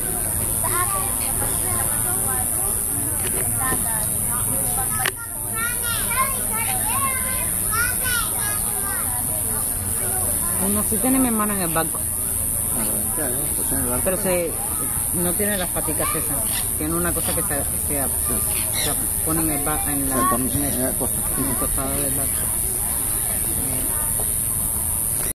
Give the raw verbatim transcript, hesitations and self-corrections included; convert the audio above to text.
Sa atin, kapag nalaman ng dagat, Uno sí tiene mi hermano en el barco, Ah, claro, pues en el barco. pero se, no tiene las paticas esas. Tiene una cosa que se, se, se pone en el, ba- en la, Se pone en el- en el costado. en el costado del barco.